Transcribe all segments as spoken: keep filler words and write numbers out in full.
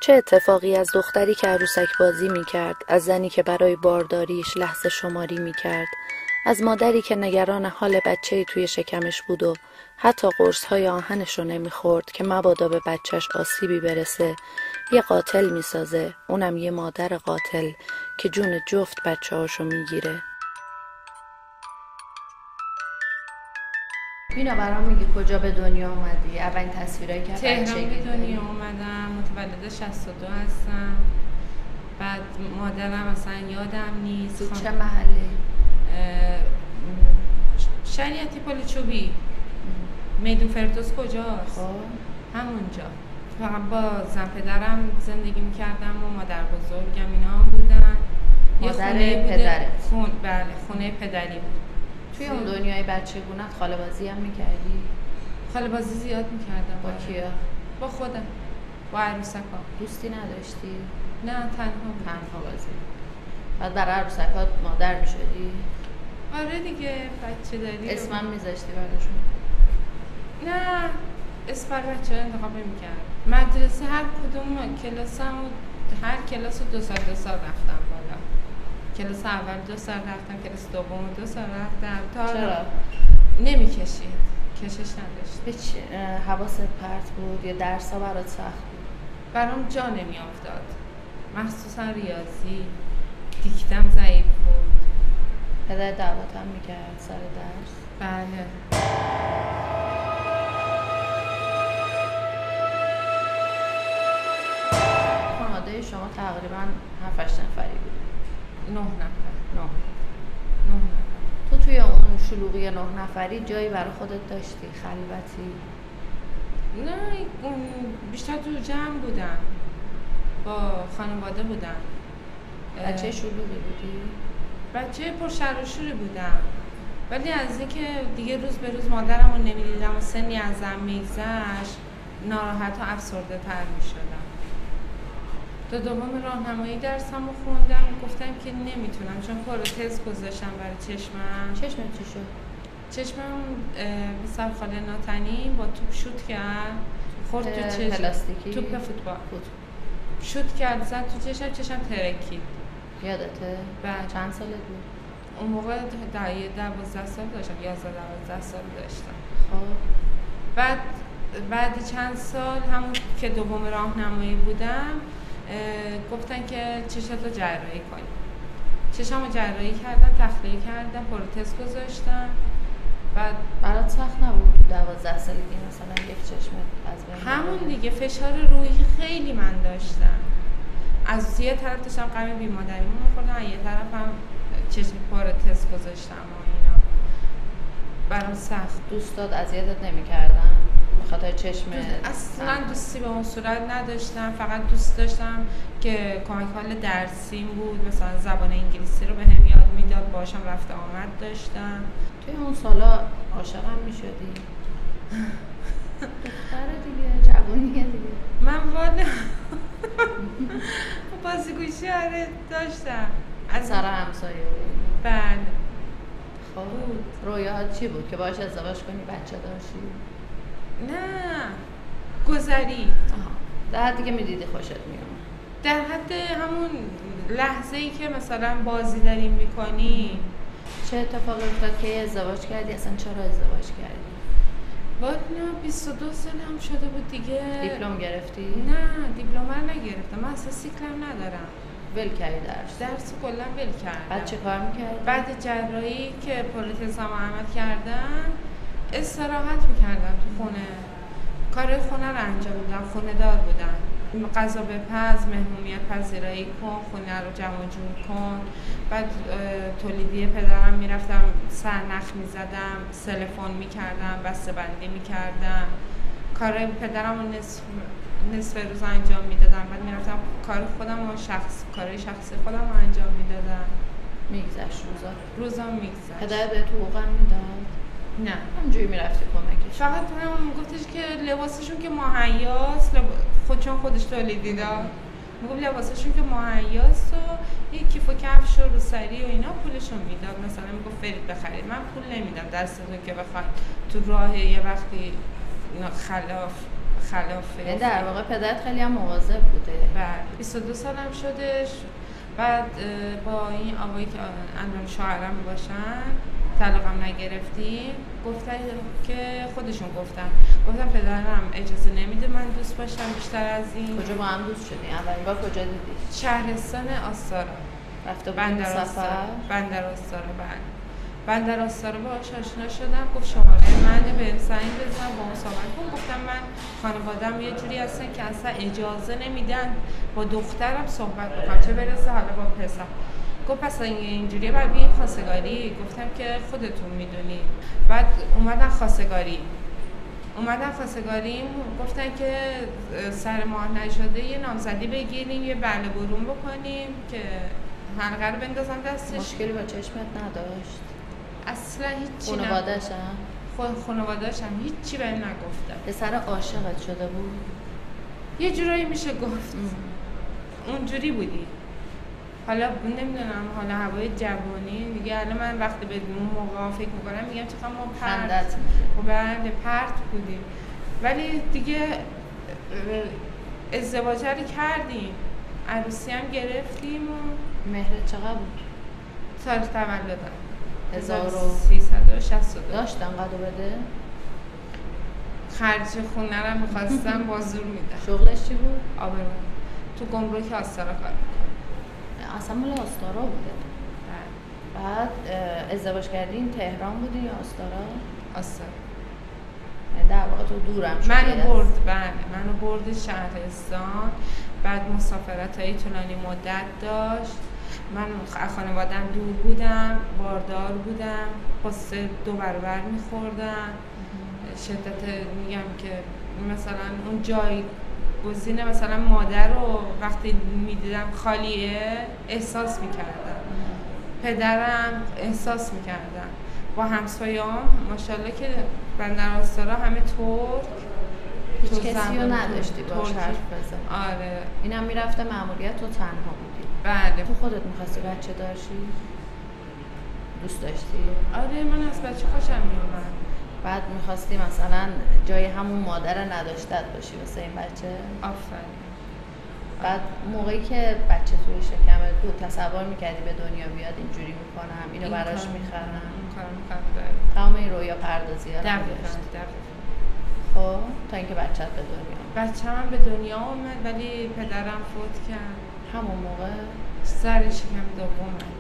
چه اتفاقی از دختری که عروسک بازی می کرد، از زنی که برای بارداریش لحظه شماری می کرد، از مادری که نگران حال بچه‌ای توی شکمش بود و حتی قرص‌های آهنش رو نمی خورد که مبادا به بچهش آسیبی برسه، یه قاتل می سازه، اونم یه مادر قاتل که جون جفت بچه هاشو می گیره. مینا برام میگی کجا به دنیا اومدی؟ اولین تصویرایی که تهران به دنیا اومدم، متولد شصت و دو هستم. بعد مادرم اصلا یادم نیست. تو چه محلی؟ شریعتی پل چوبی. میدون فردوس کجاست؟ خب همونجا. فقط با زن پدرم زندگی میکردم و مادر بزرگم اینا هم بودن. مادر پدرت؟ خون بله خونه پدری بود. توی اون دنیای بچگونت خاله بازی هم میکردی؟ خاله بازی زیاد میکردم. با کیا؟ با خودم، با عروسکا. دوستی نداشتی؟ نه تنها تنها بازی. بعد برای عروسکات مادر میشدی؟ آره دیگه، بچه داری. اسمم میذاشتی براشون؟ نه اسم بر بچه ها انتخاب میکرد. مدرسه هر کدوم کلاسم و هر کلاس دو سال دو سال رفتم بالا. کلاس اول دو سال رفتم، کلاس دوم دو سال رفتم. تا چرا؟ نمیکشید، کشش نداشت. هیچ حواست پرت بود یا درس ها برات سخت بود؟ برام جا نمی افتاد، مخصوصا ریاضی. دیکتم ضعیف بود. پدر دعوتم میکرد سر درس؟ بله. خانواده شما تقریبا هفت هشت نفری بود؟ نه نفر. نه نه نفر. تو توی اون شلوغی نه نفری جایی برای خودت داشتی؟ خلوتی؟ نه بیشتر تو جمع بودم، با خانواده بودم. بچه شلوغی بودی؟ بچه پرشر و شوری بودم، ولی از اینکه دیگه روز به روز مادرم رو نمیدیدم و سنی ازم میگذشت ناراحت و افسرده تر میشدم. تا دوم راهنمایی درسم رو خوندم، گفتم که نمیتونم چون پروتز گذاشتم برای چشمم. چشمت چی شد؟ چشمم به سر خاله ناتنی با توپ شوت کرد، خورد تو چشم. پلاستیکی؟ توپ فوتبال. فوت. شوت کرد زد تو چشم، چشم ترکید. یادته؟ بله. چند سالت بود؟ اون موقع دایه دوازده سال داشتم، یازده دوازده سال داشتم. خب بعد بعد چند سال همون که دوم راهنمایی بودم گفتن که چشمتو جراحی کنی. چشمو جراحی کردم، تخلیه کردم، پروتز گذاشتم. بعد برات سخت نبود دوازده سالگی مثلا یک چشمت از بین همون دیگه فشار روحی خیلی من داشتم. از یه طرف داشتم غم بیمادریمو می‌خوردم، از یه طرف هم چشم پروتز گذاشتم و اینا. برام سخت. دوستات اذیتت نمی‌کردن به خاطر چشم؟ اصلا دوستی به اون صورت نداشتم، فقط دوست داشتم که کمک حال درسیم بود، مثلا زبان انگلیسی رو بهم یاد میداد، باشم رفت آمد داشتم. توی اون سالا عاشقم میشدی؟ دختره دیگه، جوونیه دیگه. من والا بازیگوشی آره داشتم. از سر همسایه بود؟ بله. خب رویاهات چی بود؟ که باهاش ازدواج کنی بچه داشتی؟ نه گذری. در حدی که میدیدی خوشت میومد؟ در حد همون لحظه ای که مثلا بازی داریم میکنی. چه اتفاقی افتاد که ازدواج کردی؟ اصلا چرا ازدواج کردی؟ باید نه بیست و دو سالم شده بود دیگه. دیپلم گرفتی؟ نه دیپلم رو نگرفتم، من اصلا سیکلم ندارم. ول کردی درس؟ درس کلا ول کردم. بعد چه کار میکردی؟ بعد جراحی که پروتزم عمل کردم استراحت میکردم تو خونه، کار خونه رو انجام میدم، خونه دار بودم. غذا بپز، مهمونیت پذیرایی کن، خونه رو جمع جور کن. بعد تولیدی پدرم میرفتم سرنخ میزدم، سلفون میکردم، بسته بندی میکردم. کار پدرم رو نصف, نصف روز انجام میدادم. بعد میرفتم کار خودم و شخص کارهای شخصی خودم رو انجام میدادم. میگذشت روزا؟ روزا میگذشت. پدر به تو حقوقم میداد؟ نه همجوری میرفتی کمکش؟ فقط هم گفتش که لباسشون که مهیاست، لب... خود چون خودش تولیدی داد، میگم لباسشون که مهیاست و یک کیف و کفش و روسری و اینا پولشو میداد. مثلا میگم فرید بخرید، من پول نمیدم دستتون که بخواید تو راه یه وقتی خلاف خلافه. یعنی در واقع پدرت خیلی هم مواظب بوده. بعد بیست و دو سالم شدش. بعد با این آقایی که الان شوهرم باشن طلاقم نگرفتیم، گفتن که خودشون گفتن گفتم پدرم اجازه نمیده من دوست باشم بیشتر از این. کجا با هم دوست شدین؟ اولین بار کجا دیدی؟ شهرستان آستارا. رفته بندر سفر؟ آستارا. بندر آستارا بعد بندر آستارا باهاش آشنا شدم. گفت شماره منه به زنگ بزن با اون صحبت کن. گفتم من خانواده‌ام یه جوری هستن که اصلا اجازه نمیدن با دخترم صحبت بکنم، چه برسه حالا با پسر. گفت پس اینجوریه بعد بیاین خواستگاری. گفتم که خودتون میدونید. بعد اومدن خواستگاری اومدن خواستگاری گفتن که سر ماه نشده یه نامزدی بگیریم، یه بله برون بکنیم که حلقه رو بندازم دستش. مشکلی با چشمت نداشت؟ اصلا هیچی. خانواده‌ش خود خانواده‌ش هم هیچی بهم نگفتن. پسر عاشقت شده بود؟ یه جورایی میشه گفت اونجوری بودی. حالا نمیدونم، حالا هوای جوانی دیگه. الان من وقتی به اون موقع فکر میکنم میگم چقدر ما پرت و بله پرت بودیم، ولی دیگه ازدواج رو کردیم، عروسی هم گرفتیم. و مهرت چقدر بود؟ سال تولدم هزار و سیصد و شصت و دو. داشتن قدو بده؟ خرج خونه رو میخواستم با زور میدم. شغلش چی بود؟ آبرو تو گمرک آستارا کار اصلا مال آستارا بوده. بعد ازدواج کردین تهران بودی یا آستارا؟ آستارا. یعنی در واقع تو دورم شدی؟ منو برد بله منو برد شهرستان. بعد مسافرت های طولانی مدت داشت. من خانوادم دور بودم، باردار بودم، قصه دو برابر میخوردم. شدت میگم که مثلا اون جای گزینه مثلا مادر رو وقتی میدیدم خالیه احساس میکردم، پدرم احساس میکردم، با همسایه‌ام ماشاءالله که بندر آستارا همه ترک. هیچ کسی رو نداشتی باش حرف بزن؟ آره. اینم میرفته مأموریت تو تنها بودی؟ بله. تو خودت میخواستی بچه داشتی؟ دوست داشتی؟ آره من از بچه خوشم میومد. بعد میخواستی مثلا جای همون مادر نداشتت باشی واسه این بچه؟ آفرین. بعد موقعی که بچه توی شکمت بود تصور میکردی به دنیا بیاد اینجوری میکنم اینو این براش میخرم؟ این کار میخرم. تمام این رویا پردازی ها دقیقا دقیقا. خب تا اینکه بچه‌ت به دنیا بچه هم به دنیا اومد ولی پدرم فوت کرد همون موقع. سر شکم دومم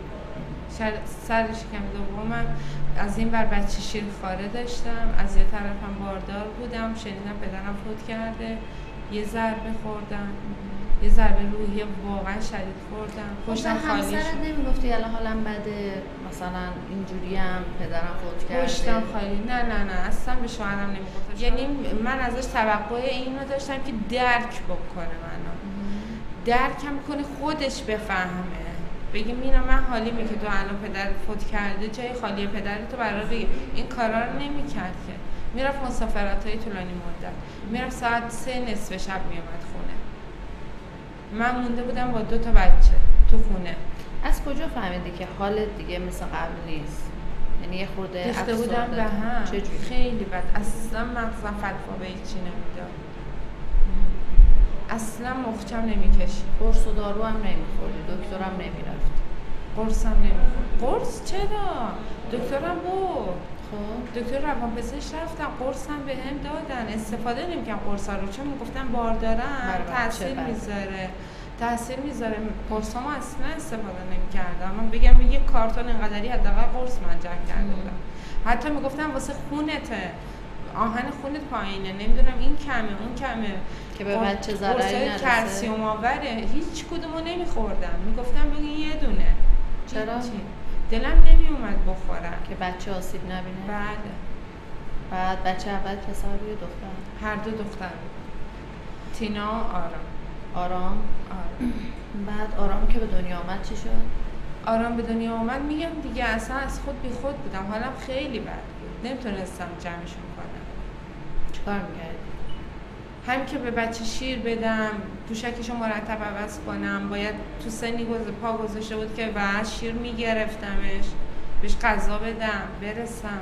سر شکم دومم از این بر بچه شیر خاره داشتم، از یه طرفم باردار بودم. شنیدم پدرم فوت کرده، یه ضربه خوردم، یه ضربه روحی واقعا شدید خوردم. پشتم خالی شد. همسرت نمیگفتی الان حالم بده مثلا اینجوری هم پدرم فوت کرده؟ پشتم خالی. نه نه نه اصلا به شوهرم نمیگفتم. یعنی من ازش توقع اینو داشتم که درک بکنه منو، درکم کنه، خودش بفهمه، بگی مینا من حالیمه که تو الان پدر فوت کرده، جای خالی پدرتو برای بگی. این کارا رو نمیکرد که. میرفت مسافرت‌های طولانی مدت، میرفت ساعت سه نصف شب میومد خونه. من مونده بودم با دو تا بچه تو خونه. از کجا فهمیدی که حالت دیگه مثل قبل نیست؟ یعنی یه خورده ریخته بودم به هم. چجوری؟ خیلی بد. اصلا مغزم فتوا به هیچی نمیداد. اصلا مخچم نمیکشید. قرص و دارو هم نمیخوردی؟ دکترم نمیرفت؟ قرصم نمیخورد. قرص چرا؟ دکترم بود. خب دکتر روانپزشک رفتم، قرصم به هم دادن، استفاده نمیکنم قرصا رو چون میگفتن باردارم تاثیر میذاره تاثیر میذاره قرصامو اصلا استفاده نمیکردم. من بگم یه کارتون اینقدری حداقل قرص من جمع کرده بودم. حتی میگفتن واسه خونته، آهن خونت پایینه، نمیدونم این کمه اون کمه که به بچه ضرری نرسه. کلسیم آوره. هیچ کدومو نمیخوردم. میگفتم بگین یه دونه. چرا؟ دلم نمیومد بخورم که بچه آسیب نبینه. بله. بعد بچه اول پسر بود یا دختر؟ هر دو دختر بود. تینا آرام. آرام؟ آرام. بعد آرام که به دنیا آمد چی شد؟ آرام به دنیا آمد میگم دیگه اصلا از خود بی خود بودم، حالم خیلی بد بود، نمیتونستم جمعشون کنم. چیکار میکردی؟ هم که به بچه شیر بدم، دوشکشو مرتب عوض کنم، باید تو سنی گذ... پا گذاشته بود که بعد شیر میگرفتمش، بهش غذا بدم، برسم،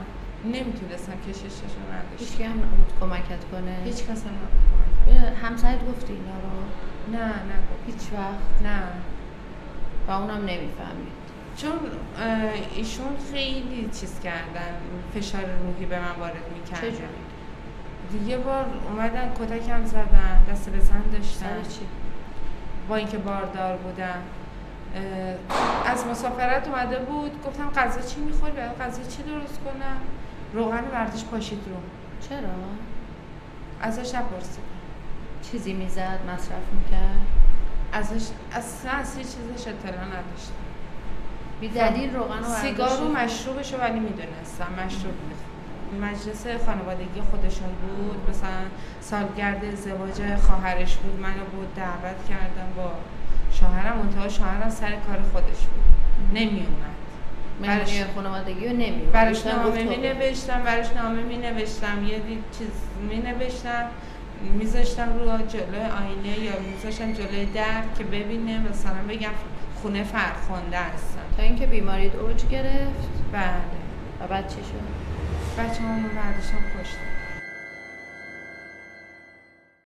نمیتونستم کشششو نداشتم. هیچ هم نبود کمکت کنه؟ هیچ کس هم نبود کمکت. همسرت گفتی اینا رو؟ نه نگفت. هیچ وقت؟ نه. و اونم نمیفهمید؟ چون ایشون خیلی چیز کردن، فشار روحی به من وارد میکردن. چجوری؟ یه بار اومدن کتکم زدن، دست به زن داشتن. سر چی؟ با اینکه باردار بودم. از مسافرت اومده بود، گفتم غذا چی میخوری؟ برای غذا چی درست کنم؟ روغن ورزش پاشید رو. چرا؟ ازش نپرسیدم. چیزی میزد، مصرف میکرد؟ ازش اصلا اصلی چیزش اطلاع نداشتم. بی دلیل روغن و سیگار و مشروبشو ولی میدونستم مشروب مجلس خانوادگی خودشون بود، مثلا سالگرد ازدواج خواهرش بود، منو بود دعوت کردم با شوهرم، منتها شوهرم سر کار خودش بود نمی اومد. برای خانوادگی رو نمی اومد. براش نامه می نوشتم براش نامه می نوشتم یه چیز می نوشتم میذاشتم رو جلوی آینه یا میذاشتم جلوی در که ببینه مثلا بگم خونه فرخنده هستم. تا اینکه بیماریت اوج گرفت؟ بله. و بعد چی شد؟ بچه همون برداشتم کشتم.